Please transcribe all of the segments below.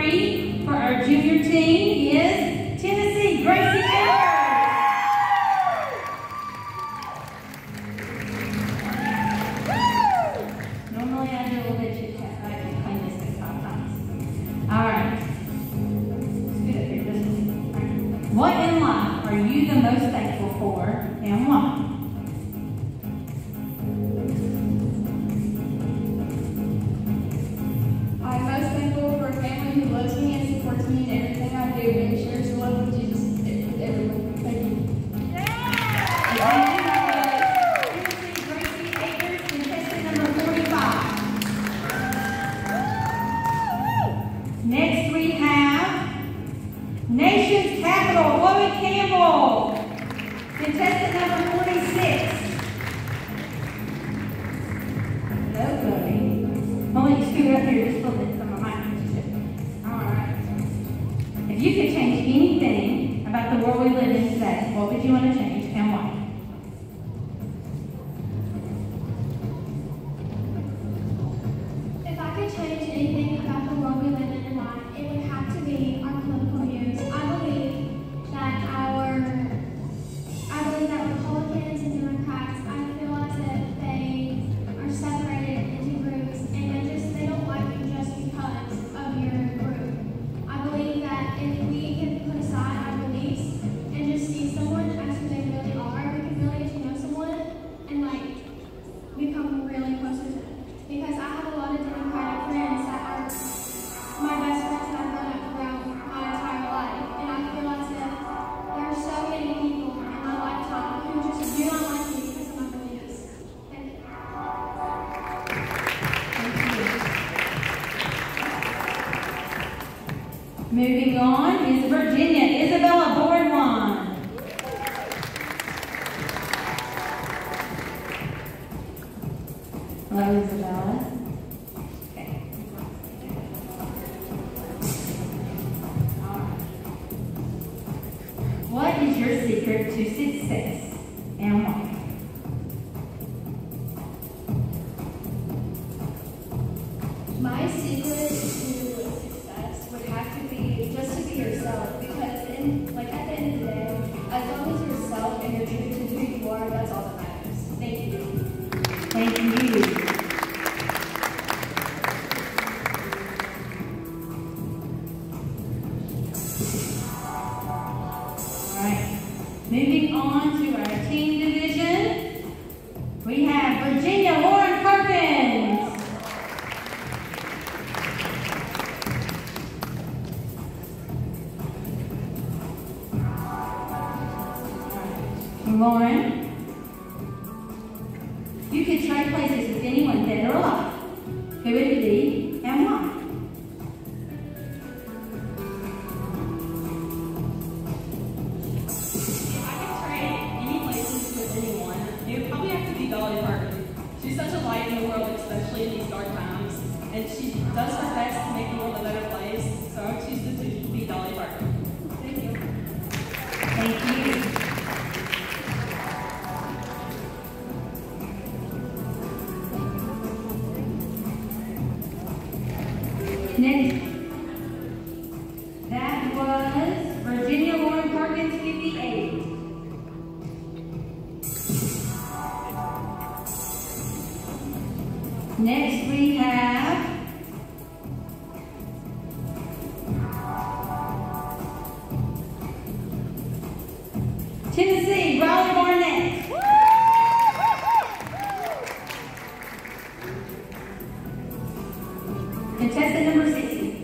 3 for our junior team is Tennessee Gracie Akers. Normally I do a little bit chit chat, but I can clean this thing 5 times. All right. Scoot up here. What in life are you the most thankful for and why? I'm most thankful for a family who loves me and supports me in everything I do and shares the love of Jesus with everyone. Thank you. Tennessee Gracie Akers, contestant number 45. Next we have Nation's Capital, Chloe Campbell, contestant number 46. Hello, Chloe. I'll let you scoot up here just a little bit so my mic can shift. All right. If you could change anything about the world we live in today, what would you want to change and why? If I could change anything about the world we live in and why, it would have to be our political views. I believe that Republicans and Democrats, I feel as if they are separated into groups and they don't like you just because of your group. I believe that if we can put aside our beliefs and just see someone as who they really are, we can really get to know someone and become really close to them. Because I have a lot of Democratic friends that are my best friends that I've grown up throughout my entire life. And I feel as if there are so many people in my lifetime who just do not like me because of my beliefs. Thank you. Moving on is Virginia Isabella Boardwan. Hello, Isabella. Okay. All right. What is your secret to success and why? My secret to success would have to be just to be yourself, because at the end of the day, as long as you're yourself and you're true to who you are, that's all that matters. Thank you. Thank you. All right. Moving on to our team division, we have Virginia Lauren Perkins. Lauren, you could trade places with anyone dead or alive. Who would it be and why? If I could trade any places with anyone, it would probably have to be Dolly Parton. She's such a light in the world, especially in these dark times, and she does her best to make the world a better place, so I would choose to be Dolly Parton. Thank you. Thank you. Next, that was Virginia Lauren Perkins, 58. Next we have Tennessee, Riley Barnett. Contestant number 60.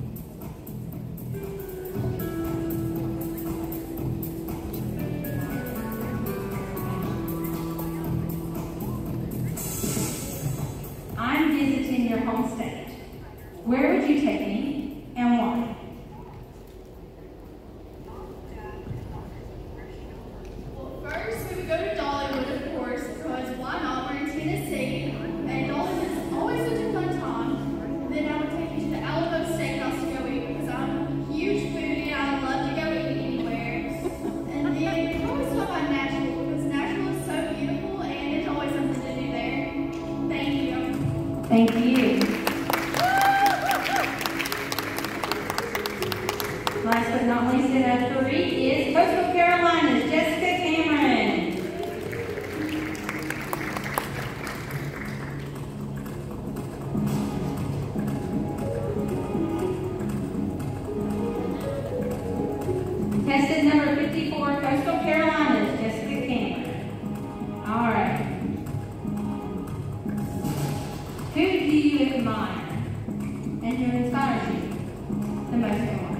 I'm visiting your home state. Where would you take me and why? Well, first we would go to Dollywood, of course, because why not? We're in Tennessee, and Dollywood is always such a fun time. Then I would take you to the Alamo Steakhouse to go eat, because I'm a huge foodie and I love to go eat anywhere. And then probably stop by Nashville, because Nashville is so beautiful and there's always something to do there. Thank you. Thank you. Contestant number 54, Coastal Carolinas, Jessica Cameron. All right. Who do you admire and who inspires you the most and why?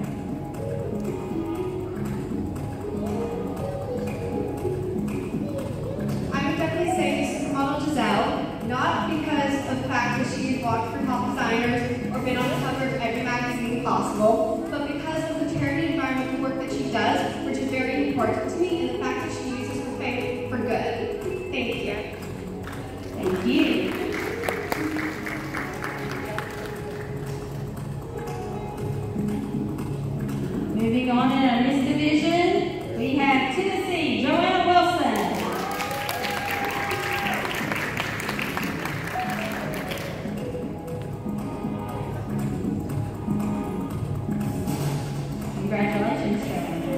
I would definitely say Supermodel Giselle, not because of the fact that she's walked for top designers or been on the cover of every magazine possible, but because of the charity environmental work that she does, which is very important to me, and the fact that she uses her fame for good. Thank you. Thank you. Moving on in our Miss Division, we have Tennessee, Joanna Wilson. Congratulations, Joanna.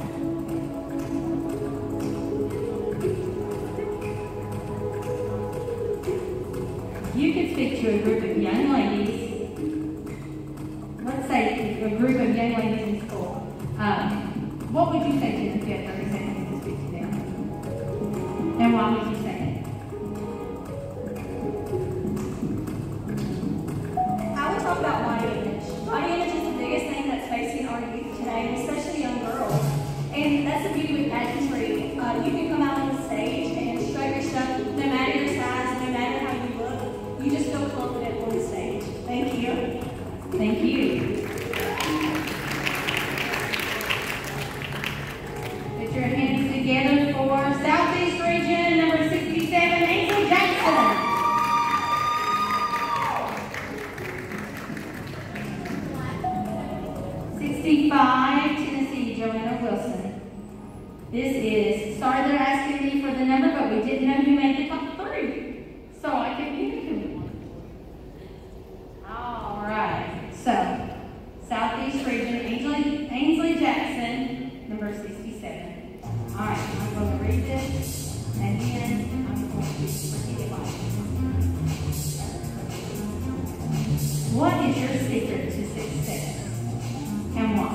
You can speak to a group of young ladies. Let's say a group of young ladies in school. What would you say to them if you had 30 seconds to speak to them? And why would you say it? I would talk about body image. Body image is the biggest thing that's facing our youth today, and especially young girls. And that's the beauty with pageantry. You can come out on the stage and show your stuff, no matter your size, no matter how you look. You just feel confident on the stage. Thank you. Thank you. Put your hands together for Southeast Region, number 67, Angel Jackson. 65, Tennessee, Joanna Wilson. This is, sorry they're asking me for the number, but we didn't know who made the top 3. So I can give you who we want. All right. So, Southeast Region, Ainsley Jackson, number 67. All right, I'm going to read this, and then I'm going to repeat it like what is your secret to success, and why?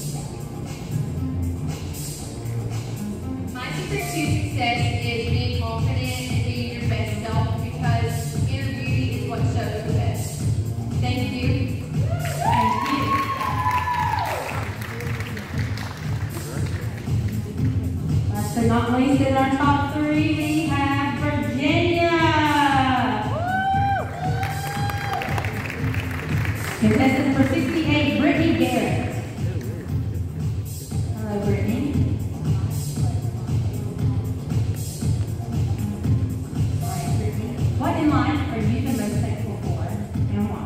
My secret to success is being confident and being your best self because inner beauty is what shows the best. Thank you. Thank you. Last but not least, in our top 3, we have Virginia. Contestant number 68, Brittany Garrett. Hello, Brittany. All right, Brittany. What in life are you the most thankful for, and why?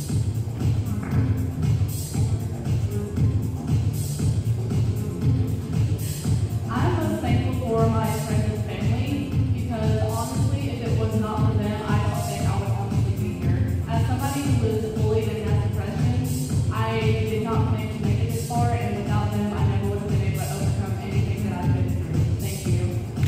I'm most thankful for my friends and family because honestly, if it was not for them, I don't think I would honestly be here. As somebody who was bullied and has depression, I did not plan to make it this far, and without them, I never would have been able to overcome anything that I've been through. Thank you.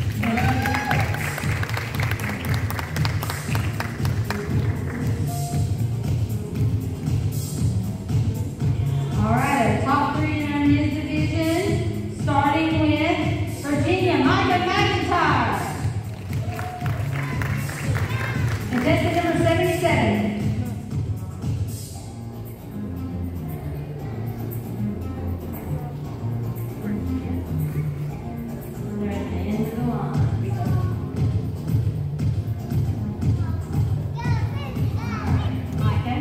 All right, our top 3 in our Miss Division, starting with Virginia, Micah McIntyre. Contestant number 77. They're at the end of the line. Micah.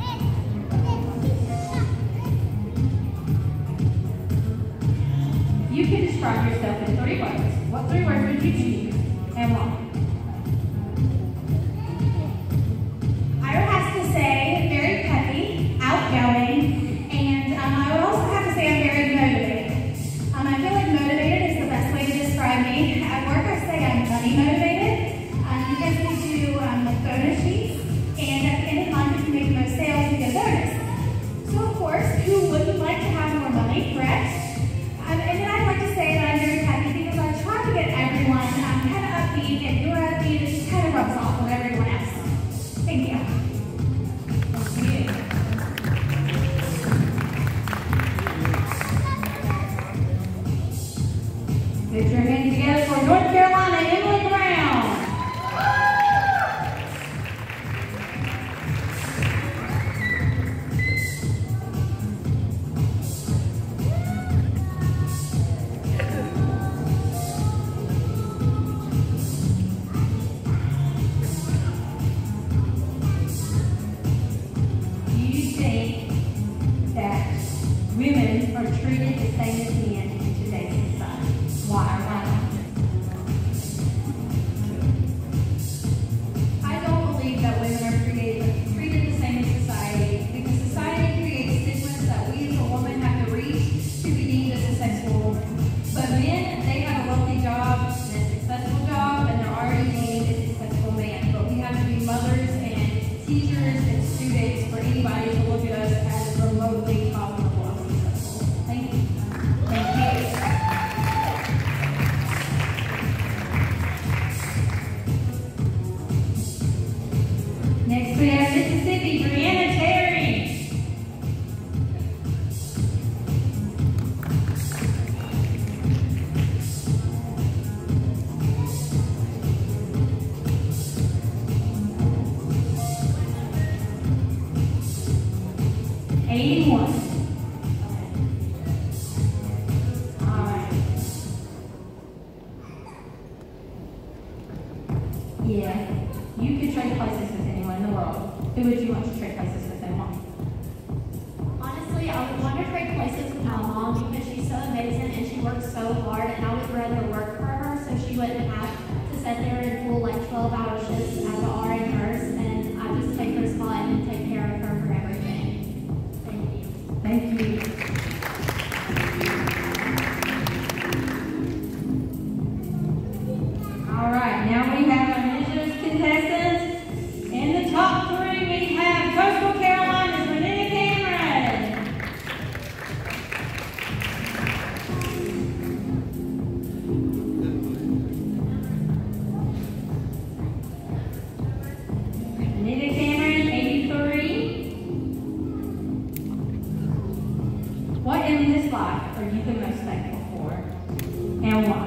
You can describe yourself in 3 words. What 3 words would you choose and why? I would have to say very peppy, outgoing, and I would also have to say I'm very motivated. I feel like motivated is the best way to describe me. At work, I say I'm money motivated. You guys can do bonus sheets, and at the end of the month, if you make the most sales, you get a bonus. So of course, who wouldn't like to have more money, correct? And then I'd like to say that I'm very happy because I try to get everyone kind of upbeat, and you're upbeat, it just kind of rubs off on everyone else. Thank you. Thank you. treated the same as men in today's society? Why or why not? I don't believe that women are treated the same in society because society creates stigmas that we as a woman have to reach to be deemed a successful woman. But men, they have a wealthy job and a successful job, and they're already deemed a successful man. But we have to be mothers and teachers and students for anybody to look at us as remotely tolerable and successful. Thank you. Thank you. Next we have Mississippi, Brianna Terry. All right. Yeah, you could trade places with anyone in the world. Who would you want to trade places with and why? Honestly, I would want to trade places with my mom because she's so amazing and she works so hard, and I would rather work for her so she wouldn't have to sit there and pull like 12-hour shifts as an RN nurse, and I just take her spot and take care of her for everything. Thank you. Thank you. All right, now we have our Ninjas contestants. In the top three, we have Coastal Carolina's Renee Cameron. Renee Cameron, 83. What in this life are you the most thankful for, and why?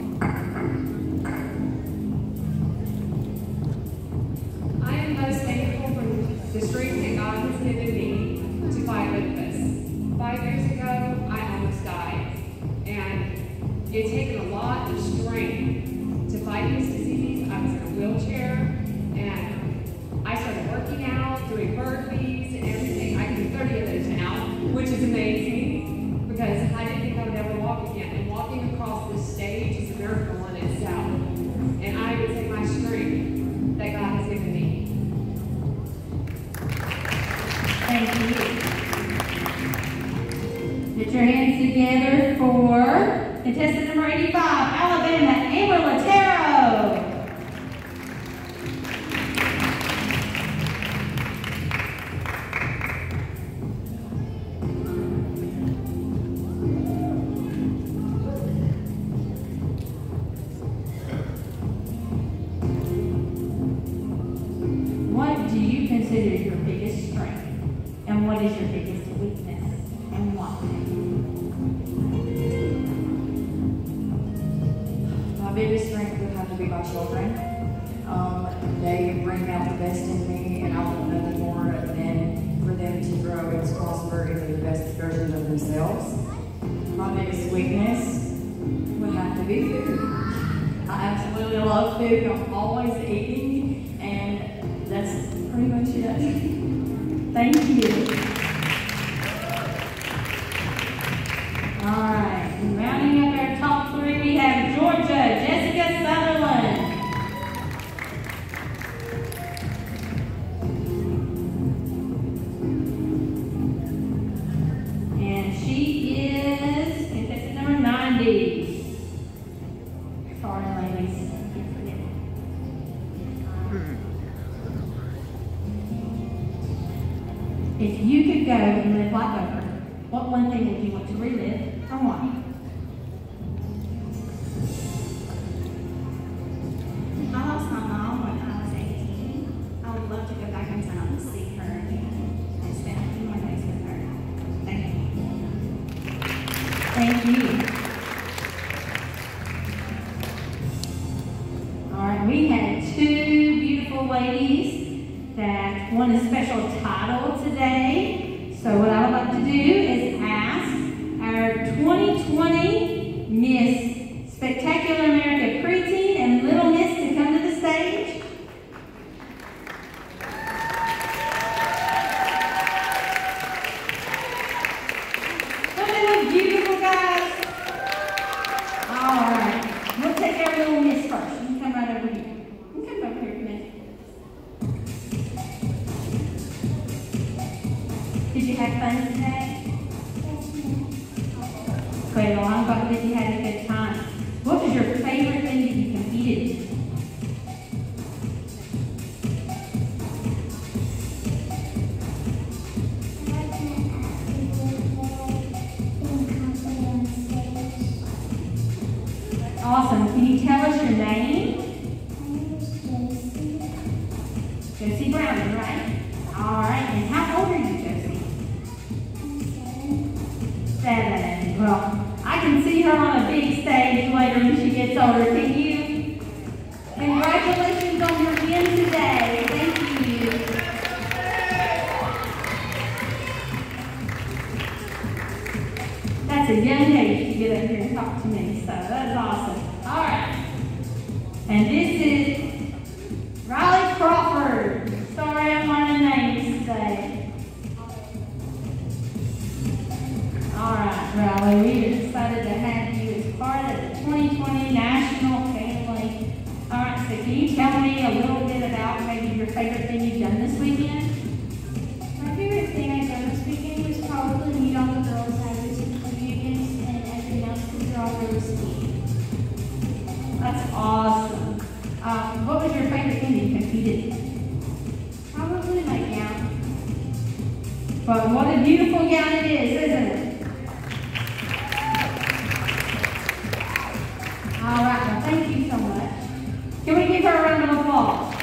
I am most thankful for the strength that God has given me to fight with this. 5 years ago, I almost died. And it's taken a lot of strength to fight this disease. I was in a wheelchair, and I started working out, doing burpees and everything. I can do 30 of those now, which is amazing because I didn't think I would ever walk again. And walking across this stage is a miracle in itself. And I would say my strength that God has given me. Thank you. Put your hands together for contestant number 85, Alabama, Amber Latero. What do you consider your biggest strength? And what is your biggest weakness? And why? My biggest strength would have to be my children. They bring out the best in me, and I want nothing more than for them to grow and prosper into the best versions of themselves. My biggest weakness would have to be food. I absolutely love food. I'm always eating, and that's pretty much it. Thank you. All right, and rounding up our top three, we have Georgia, Jessica Sutherland. And she is contestant number 90. Sorry, ladies. Keep forgetting. If you could go and live like Oprah, what one thing would you want to relive and why? I lost my mom when I was 18. I would love to go back in time to see her again and spend a few more days with her. Thank you. Thank you. All right, we had two beautiful ladies that won a special title today. So what I would like to do is ask our 2020 Miss Spectacular America Preteen and Little Miss to come to the stage. Something with you guys. All right. We'll take our little miss first. You can come right over here. You can come over here, Miss. Did you have fun today? Great. Well, I'm glad that you had a good time. What was your favorite thing that you competed in? Awesome. Can you tell us your name? Josie Browning, right? All right. And how old are you, Josie? 7. Well, I can see her on a big stage later when she gets older. Can you? Congratulations on your win today. Thank you. That's a young age to get up here and talk to me, so that's awesome. All right. And this is Riley Crawford. Sorry, I'm learning names today. All right, Riley, we are excited to have you as part of the 2020 National Family. All right, so can you tell me a little bit about maybe your favorite thing you've done this weekend? My favorite thing I've done this weekend was probably meet all the girls I was in video games and everything else because they're all really sweet. That's awesome. What was your favorite thing that you competed in? Probably my gown. But what a beautiful gown it is, isn't it? All right, well, thank you so much. Can we give her a round of applause?